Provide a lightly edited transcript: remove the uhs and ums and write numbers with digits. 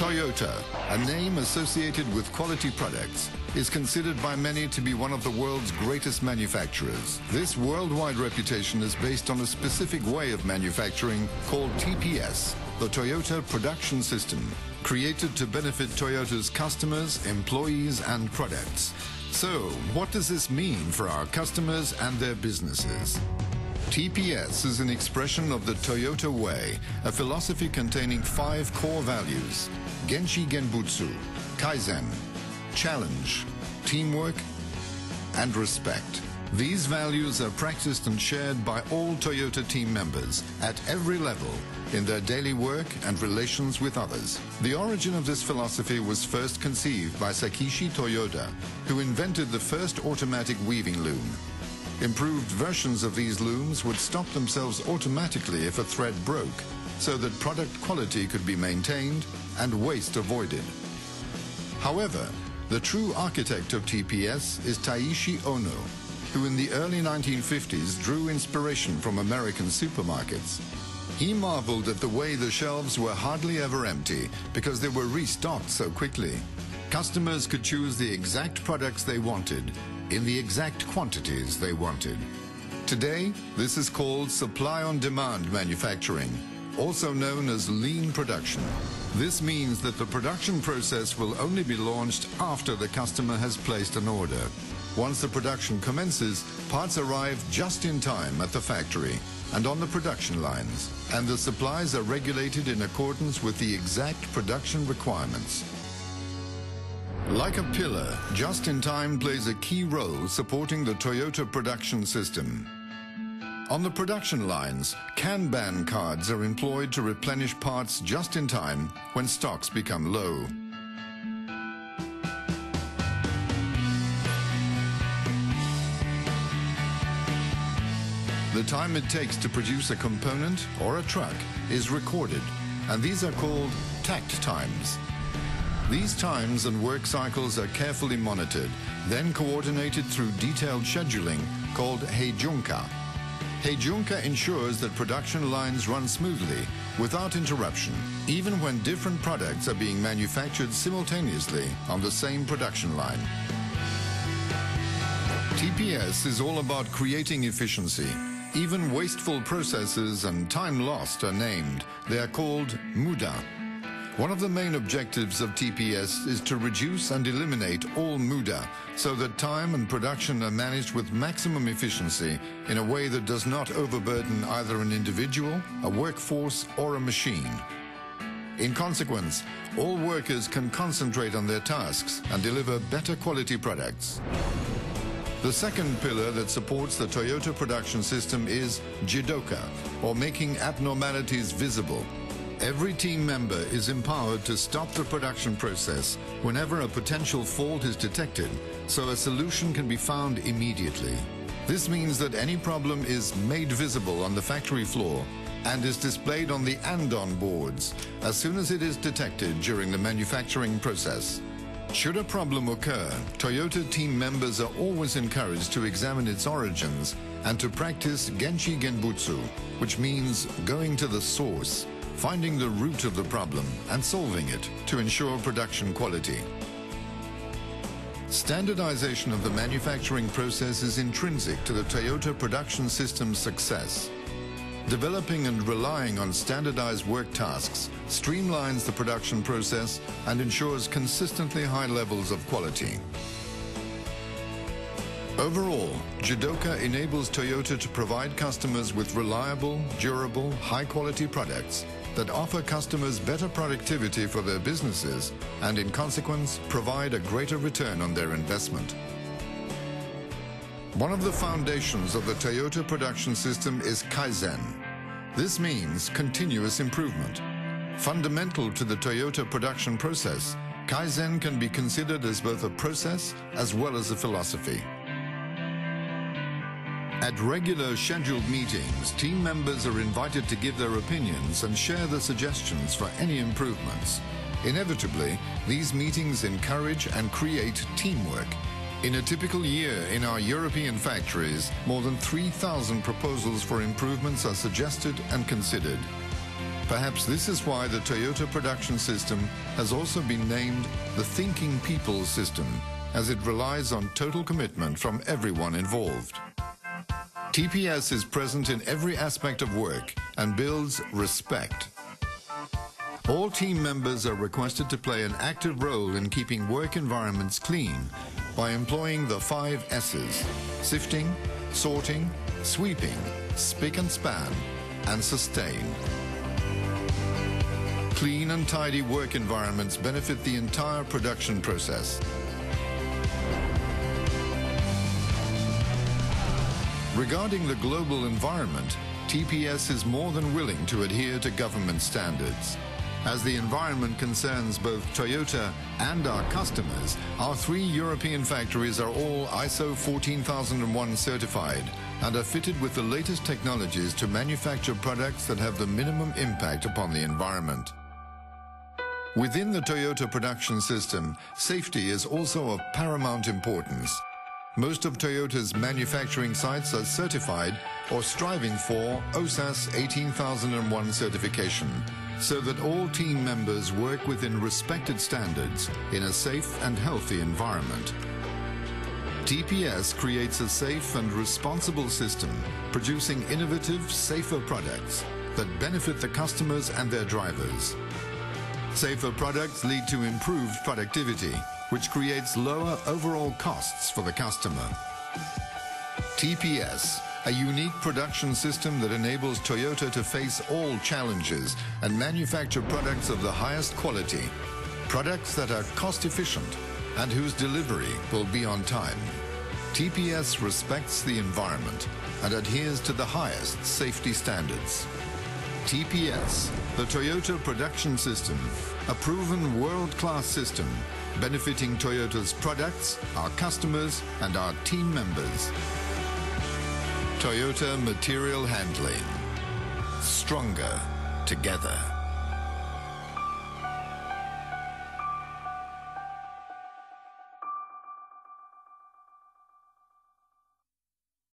Toyota, a name associated with quality products, is considered by many to be one of the world's greatest manufacturers. This worldwide reputation is based on a specific way of manufacturing called TPS, the Toyota Production System, created to benefit Toyota's customers, employees, and products. So, what does this mean for our customers and their businesses? TPS is an expression of the Toyota Way, a philosophy containing 5 core values: Genshi Genbutsu, Kaizen, challenge, teamwork, and respect. These values are practiced and shared by all Toyota team members at every level in their daily work and relations with others. The origin of this philosophy was first conceived by Sakishi Toyoda, who invented the first automatic weaving loom. Improved versions of these looms would stop themselves automatically if a thread broke, so that product quality could be maintained and waste avoided. However, the true architect of TPS is Taishi Ono, who in the early 1950s drew inspiration from American supermarkets. He marveled at the way the shelves were hardly ever empty because they were restocked so quickly. Customers could choose the exact products they wanted in the exact quantities they wanted. Today, this is called supply-on-demand manufacturing, also known as lean production. This means that the production process will only be launched after the customer has placed an order. Once the production commences, parts arrive just in time at the factory and on the production lines, and the supplies are regulated in accordance with the exact production requirements. Like a pillar, just-in-time plays a key role supporting the Toyota production system. On the production lines, Kanban cards are employed to replenish parts just in time when stocks become low. The time it takes to produce a component or a truck is recorded, and these are called takt times. These times and work cycles are carefully monitored, then coordinated through detailed scheduling called Heijunka. Heijunka ensures that production lines run smoothly, without interruption, even when different products are being manufactured simultaneously on the same production line. TPS is all about creating efficiency. Even wasteful processes and time lost are named. They are called muda. One of the main objectives of TPS is to reduce and eliminate all muda, so that time and production are managed with maximum efficiency in a way that does not overburden either an individual, a workforce, or a machine. In consequence, all workers can concentrate on their tasks and deliver better quality products. The second pillar that supports the Toyota production system is Jidoka, or making abnormalities visible. Every team member is empowered to stop the production process whenever a potential fault is detected, so a solution can be found immediately. This means that any problem is made visible on the factory floor and is displayed on the andon boards as soon as it is detected during the manufacturing process. Should a problem occur, Toyota team members are always encouraged to examine its origins and to practice Genshi Genbutsu, which means going to the source, finding the root of the problem and solving it to ensure production quality. Standardization of the manufacturing process is intrinsic to the Toyota production system's success. Developing and relying on standardized work tasks streamlines the production process and ensures consistently high levels of quality. Overall, Jidoka enables Toyota to provide customers with reliable, durable, high-quality products that offer customers better productivity for their businesses and, in consequence, provide a greater return on their investment. One of the foundations of the Toyota production system is Kaizen. This means continuous improvement. Fundamental to the Toyota production process, Kaizen can be considered as both a process as well as a philosophy. At regular scheduled meetings, team members are invited to give their opinions and share their suggestions for any improvements. Inevitably, these meetings encourage and create teamwork. In a typical year in our European factories, more than 3,000 proposals for improvements are suggested and considered. Perhaps this is why the Toyota production system has also been named the Thinking People System, as it relies on total commitment from everyone involved. TPS is present in every aspect of work and builds respect. All team members are requested to play an active role in keeping work environments clean by employing the 5 S's: sifting, sorting, sweeping, spick and span, and sustain. Clean and tidy work environments benefit the entire production process. Regarding the global environment, TPS is more than willing to adhere to government standards. As the environment concerns both Toyota and our customers, our 3 European factories are all ISO 14001 certified and are fitted with the latest technologies to manufacture products that have the minimum impact upon the environment. Within the Toyota production system, safety is also of paramount importance. Most of Toyota's manufacturing sites are certified or striving for OSAS 18001 certification, so that all team members work within respected standards in a safe and healthy environment. TPS creates a safe and responsible system, producing innovative, safer products that benefit the customers and their drivers. Safer products lead to improved productivity, which creates lower overall costs for the customer. TPS, a unique production system that enables Toyota to face all challenges and manufacture products of the highest quality, products that are cost efficient and whose delivery will be on time. TPS respects the environment and adheres to the highest safety standards. TPS, the Toyota production system, a proven world-class system benefiting Toyota's products, our customers, and our team members. Toyota Material Handling. Stronger together.